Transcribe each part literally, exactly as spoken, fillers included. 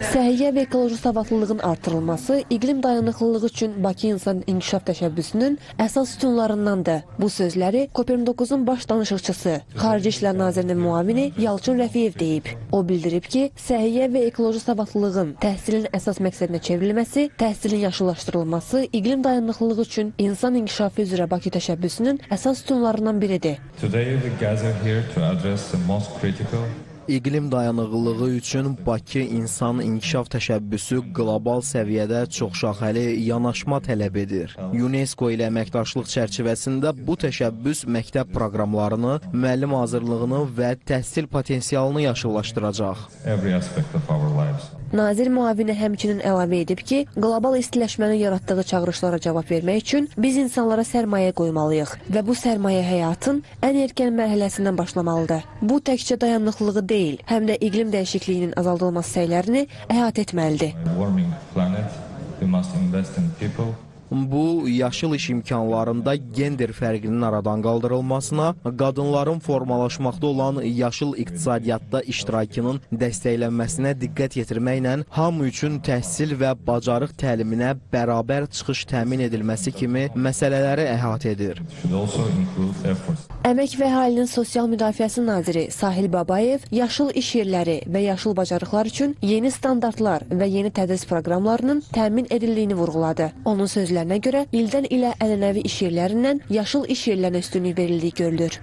Səhiyyə və ekoloji savadlılığın artırılması iqlim dayanıqlılığı üçün Bakı İnsan İnkişaf Təşəbbüsünün əsas sütunlarındandır. Bu sözləri COP iyirmi doqquzun baş danışıqçısı, Xarici İşlər Nazirinin müavini Yalçın Rəfiyev deyib. O bildirib ki, səhiyyə və ekoloji savadlılığın təhsilin əsas məqsədinə çevrilməsi, təhsilin yaşıllaşdırılması iqlim dayanıqlılığı üçün İnsan İnkişafı üzrə Bakı Təşəbbüsünün əsas sütunlarından biridir. Today we gather here to address the most critical İqlim dayanıqlılığı üçün Bakı İnsan İnkişaf Təşəbbüsü qlobal səviyyədə çoxşaxəli yanaşma tələb edir. UNESCO ilə əməkdaşlıq çərçivəsində bu təşəbbüs məktəb proqramlarını, müəllim hazırlığını və təhsil potensialını yaşıllaşdıracaq. Nazir müavini həmçinin əlavə edib ki, qlobal istiləşmənin yaratdığı çağırışlara cavab vermək üçün biz insanlara sərmayə qoymalıyıq və bu sərmayə həyatın ən erkən mərhələsindən başlamalıdır. Bu təkcə dayanıqlığı deyil, həm də iqlim dəyişikliyinin azaldılması səylərini əhatə etməlidir. Bu, yaşıl iş imkanlarında gender fərqinin aradan qaldırılmasına, qadınların formalaşmaqda olan yaşıl iqtisadiyyatda iştirakının dəstəklənməsinə diqqət yetirməklə hamı üçün təhsil və bacarıq təliminə bərabər çıxış təmin edilməsi kimi məsələləri əhatə edir. Əmək və Əhalinin Sosial Müdafiəsi Naziri Sahil Babayev yaşıl iş yerləri və yaşıl bacarıqlar üçün yeni standartlar və yeni tədris proqramlarının təmin edildiyini vurğuladı. Onun sözlərinə görə ildən ilə ənənəvi iş yerlərindən yaşıl iş yerlərinə üstünlük verildiyi görülür.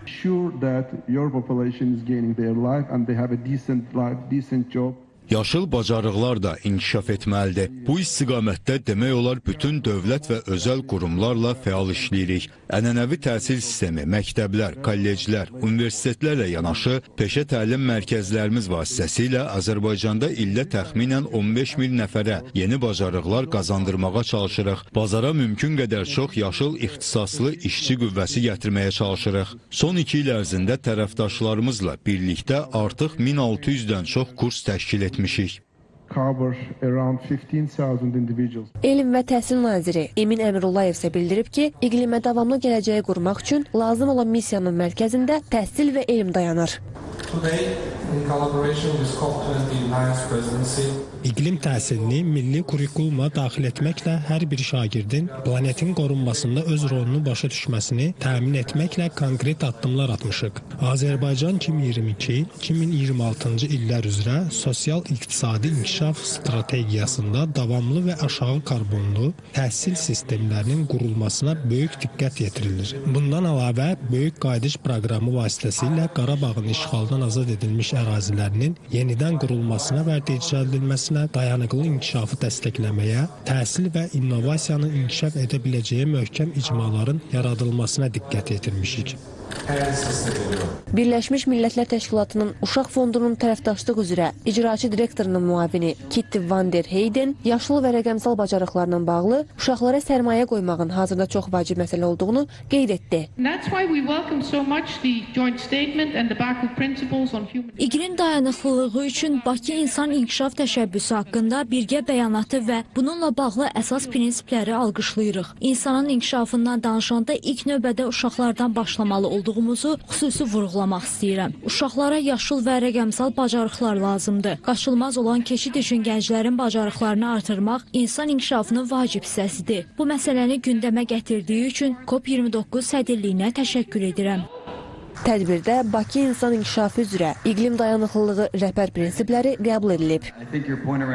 Yaşıl bacarıqlar da inkişaf etməlidir. Bu istiqamətdə demək olar bütün dövlət və özəl qurumlarla fəal işləyirik. Ənənəvi təhsil sistemi, məktəblər, kolleclər, universitetlərlə yanaşı peşə təlim mərkəzlərimiz vasitəsilə Azərbaycanda ildə təxminən on beş min nəfərə yeni bacarıqlar qazandırmağa çalışırıq. Bazara mümkün qədər çox yaşıl ixtisaslı işçi qüvvəsi gətirməyə çalışırıq. Son iki il ərzində tərəfdaşlarımızla birlikdə artıq min altı yüzdən çox kurs təşkil etmişik. Elm və Təhsil Naziri Emin Əmrullayev isə bildirib ki, iqlimə davamlı gələcəyi qurmaq üçün lazım olan missiyanın mərkəzində təhsil və elm dayanır. İqlim təhsilini milli kurikuluma daxil etməklə hər bir şagirdin planetin qorunmasında öz rolunu başa düşməsini təmin etməklə konkret addımlar atmışıq. Azərbaycan iki min iyirmi iki iki min iyirmi altıncı illər üzrə sosial-iqtisadi inkişaf strategiyasında davamlı və aşağı karbonlu təhsil sistemlərinin qurulmasına böyük diqqət yetirilir. Bundan əlavə, böyük qayıdış proqramı vasitəsilə Qarabağın işğaldan azad edilmiş ərazilərinin yenidən qurulmasına və dirçəldilməsinə, dayanıqlı inkişafı dəstəkləməyə, təhsil və innovasiyanın inkişaf edə biləcəyi möhkəm icmaların yaradılmasına diqqət yetirmişik. Birləşmiş Millətlər Təşkilatının Uşaq Fondunun tərəfdaşlıq üzrə icraçı direktorunun müavini Kitty van der Heyden yaşlı və rəqəmsal bacarıqlarla bağlı uşaqlara sərmayə qoymağın hazırda çox vacib məsələ olduğunu qeyd etdi. İqlim dayanıqlılığı üçün Bakı İnsan İnkişaf Təşəbbüsü haqqında birgə bəyanatı və bununla bağlı əsas prinsipləri alqışlayırıq. İnsanın inkişafından danışanda ilk növbədə uşaqlardan başlamalı olduğumuzu xüsusi vurğulamaq istəyirəm. Uşaqlara yaşıl və rəqəmsal bacarıqlar lazımdır. Qaçılmaz olan keçid üçün gənclərin bacarıqlarını artırmaq insan inkişafının vacib hissəsidir. Bu məsələni gündəmə gətirdiyi üçün COP iyirmi doqquz sədrliyinə təşəkkür edirəm. Tədbirdə Bakı İnsan İnkişafı üzrə iqlim dayanıqlılığı rəhbər prinsipləri qəbul edilib.